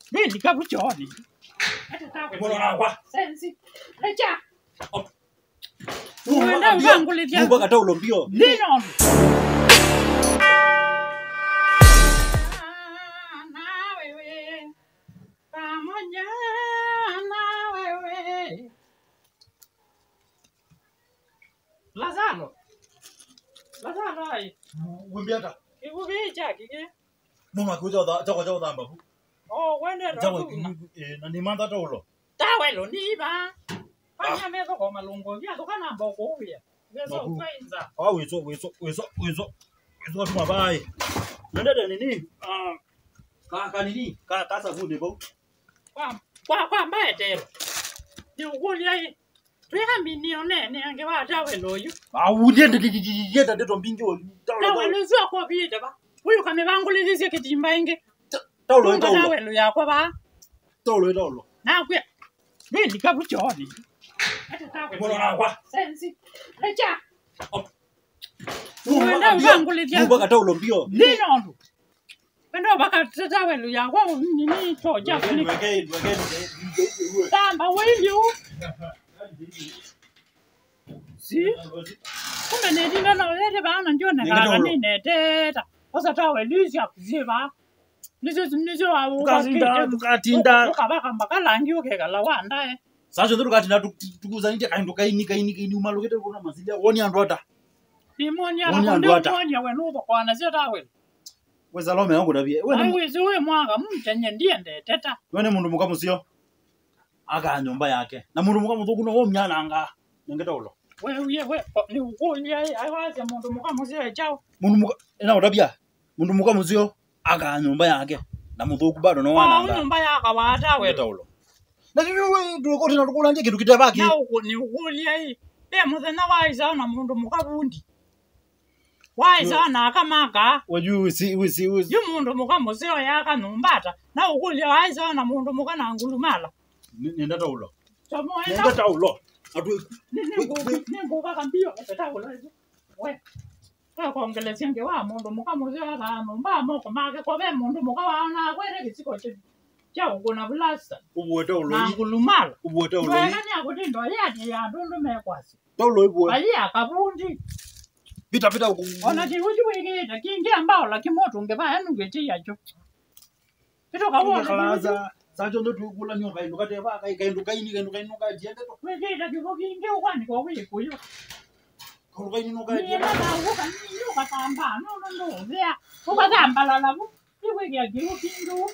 Nini kabuchoni? Mbona kwa? Sensi. Lecha. Mungu akata ulombio. Nino. Lazaro ai. Wimbiata. Kikubicha kike. Mama kuja chako dhamba. Oh, wende Chako na ni manda tolo. Tawe lo ni ba. Fanya mezo kwa malungo vya kana mboko huya. Wezo kwenza. Ah wezo watu mabai. Nenda nini? Ka nini? Ka safundi bo. Kwa mbete. Ni ukuli ai. Tuhambi nione ni angewa tawe loyo. Ah ulienda ndeto mbinjo. Tawe luzwa kwa bide ba. Huyu kamebangulizise kitimba inge. Tawe Tawe lo yakwa ba. Tawe. Na kwa. Nini kabuchoni? Mbona kwa? Sensi. Lecha. Mungu akata ulombio. Nino ndo. Pendo baka tawe lo yakwa nini toja kuni. Tamba wewe. Si? Kumbe nedinda na lete bana ndio na nini teta. Osa tawe lizia kuziba. Nizo awu tukatinda. Ukabaka mbakalangi ukekala wanda Sasa ndo katinda tukuzanite kaini umalokete kuna mazilia woni andwata. Imonya na ndonya wenuba kwana sio tawe. Weza lome yangu dabie. Wewe mwanga mtenye ndiende teta. Wene mundu mukamusio. Aga nyumba yake. Na mundu mukamuzo kuno wo mnyananga. Ngeta ulo. Wewe ni ukuli ai waze mundu mukamusio chao. Mundu muka ina udabia. Mundu mukamusio aga nyumba yake. Na muthuku bado no wananga. Nyumba yaka wata we. Ngeta ulo. Na wewe ndoko tina tukulanje kitu kitabaki. Na uko ni ukuli ai. Muthena waiza na mundu mukabundi. Waiza na akamaka. Waju si. Yu mundu mukamusio yaka numbata. Na ukuli waiza na mundu mukana ngulumala. Nenda ulo. Somo Nenda ulo. Ningo kakambio teta ulo. We. Kwa ongelezia nge wa mundu mukamusio yaka numba moko make kwa be mundu mukawana kwere kisiko che. Chao kuna blasta. Ubuete ulo. Na ngulumala. Ubuete ulo. Wewe kanya kutindo ya ndundu mekwasi. Taulo ibuwe. Ali akabundi. Pita Ona chiwuchi wikita kingi ambao la kimoto ngeba yanu ngeti yacho. Kito kawo kalaza. Sajo ndo tukula nyoka inuka teba kainduka jiende to. Wikita kiko kingi ukwani kwa wikuyo. Kaluka inuka jiende. Ni na uka ni uka tamba no vya. Uka tamba la labu. Iwiki ya kiwo kindu.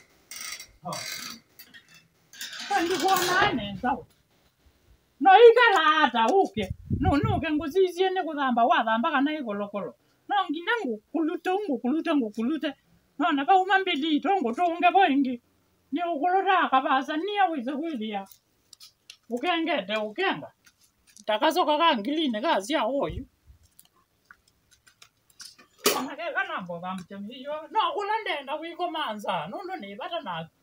Kandi kwa nane nzao. No ikalata uke. No ke ngusisi ene kuzamba wazamba kana ikolokolo. No nginangu kuluta. No naka umambili tongo tonge boingi. Ni ukulota akabasa niya wize kwilia. Ukengede ukenga. Takasoka kangiline kazi ya hoyu. Amake kana mbo bamtemiyo. No kulandenda wiko manza. No ni bata na